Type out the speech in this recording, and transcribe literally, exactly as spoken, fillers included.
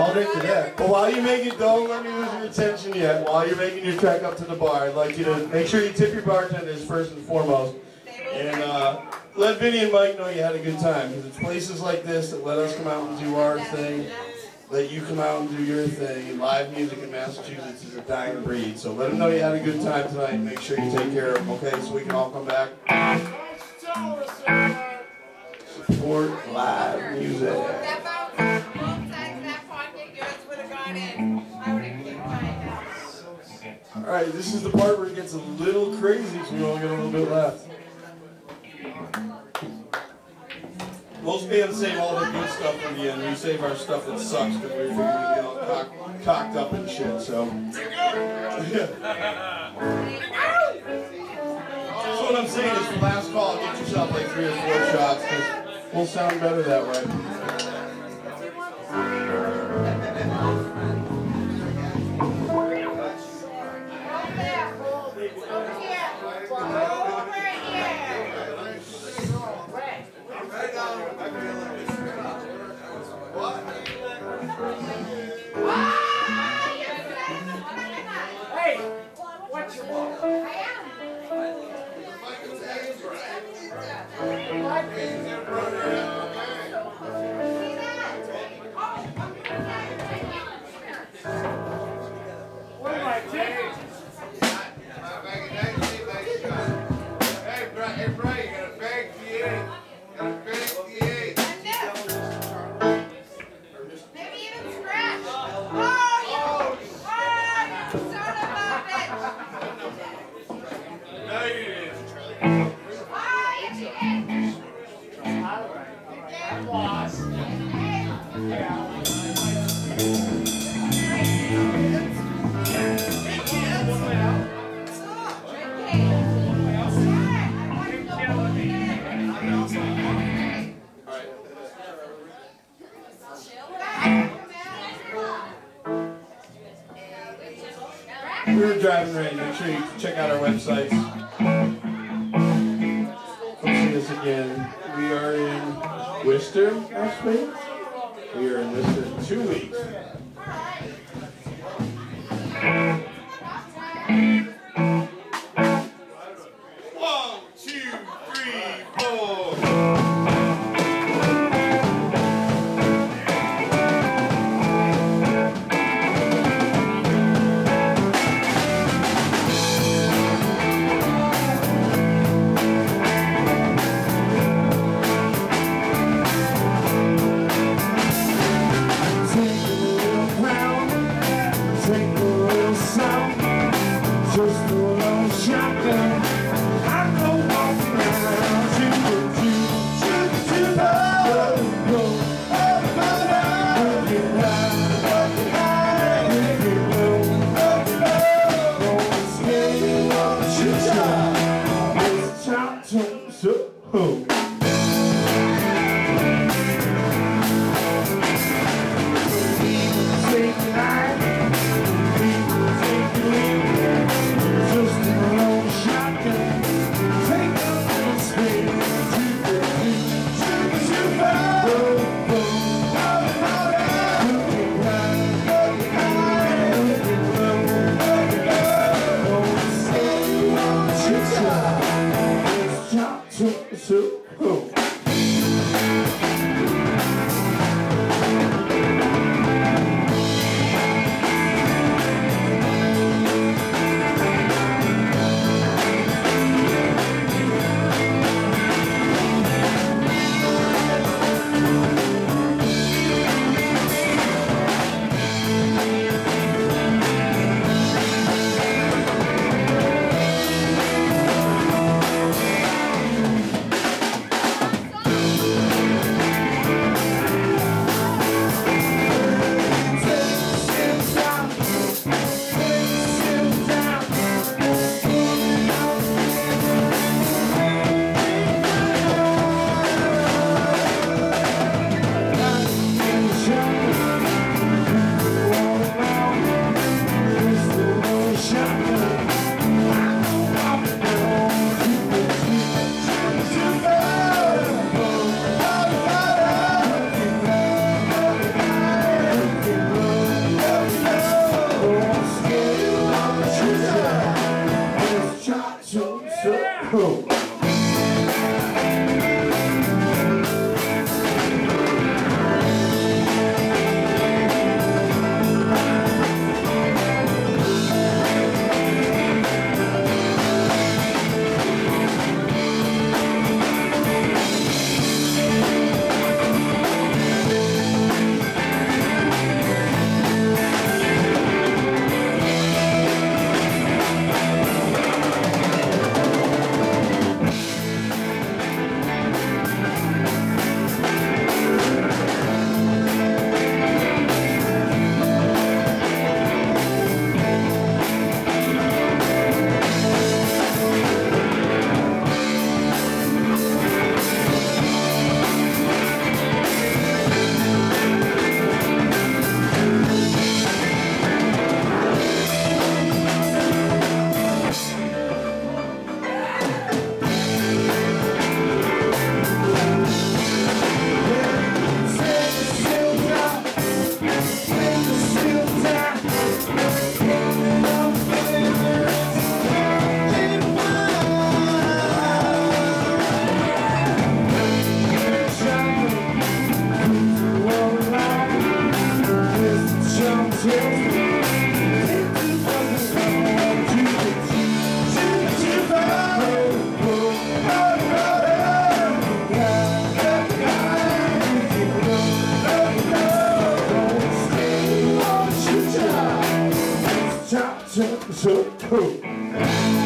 I'll drink to that. But while you make it, don't let me lose your attention yet. While you're making your trek up to the bar, I'd like you to make sure you tip your bartenders first and foremost. And uh, let Vinny and Mike know you had a good time. Because it's places like this that let us come out and do our thing. Let you come out and do your thing. And live music in Massachusetts is a dying breed. So let them know you had a good time tonight. And make sure you take care of them, okay? So we can all come back. Support live music. Alright, this is the part where it gets a little crazy, so we only got a little bit left. Most bands save all the good stuff for the end. We save our stuff that sucks because we're figuring to get all cock, cocked up and shit, so. So what I'm saying is, the last call, get yourself like three or four shots, because we'll sound better that way. Hey, what's your ball? I what am I taking? Hey, Brian, you got a bag for you. Got a bag for you. Maybe even scratch. Oh, you, oh, you son of a bitch. No, you didn't. Oh, yes, you did. All right, I'm lost. Yeah. We were driving rain. Make sure you check out our websites. Come see us again. We are in Worcester next week. We are in Worcester in two weeks. One, two, three, four. Take a little so, so,